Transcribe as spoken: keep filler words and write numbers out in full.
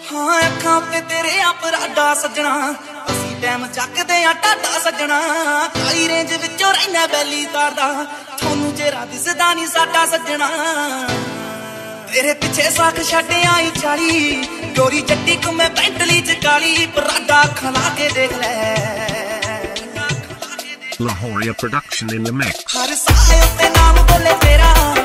हाँ अखां ते तेरे अपराधा सजना असी टाइम चकदे आ टाडा सजना काली रेंज विचों रहना बैली तारदा थोनू चेहरा दिसदा नहीं साडा सजना तेरे पिछे साख छड्ड आई चाली गोरी जट्टी को मैं बेंटली च काली पराडा अखां ला के देख लै Lahoria production in the mix. हर साहे उत्ते नाम बोले तेरा